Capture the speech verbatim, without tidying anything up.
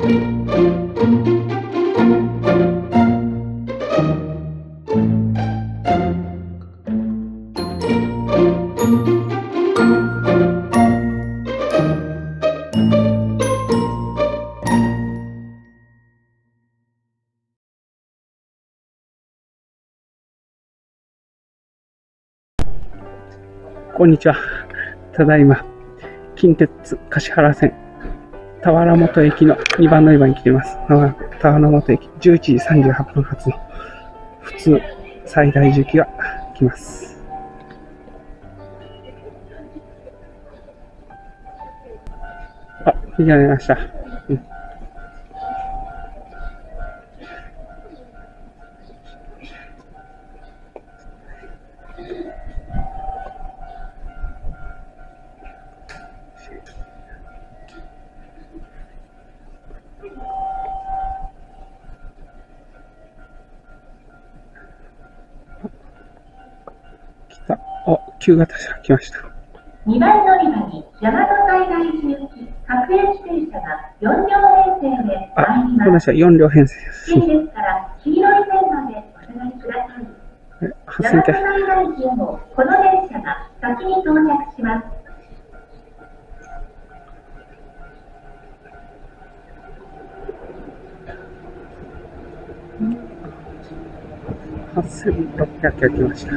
こんにちは。ただいま、近鉄橿原線、田原本駅のにばん乗り場に来ています。田原本駅、じゅういちじさんじゅうはっぷん発の普通最大重機が来ます。あ、見られました。うん、お、旧型車来ました。 にばん乗り場に大和西大寺行き各駅停車がよんりょう編成であ、 参ります。 この車よんりょう編成です。 近鉄から黄色い線までお下がりください。大和西大寺へもこの電車が先に到着します。 はっせんろっぴゃくが来ました。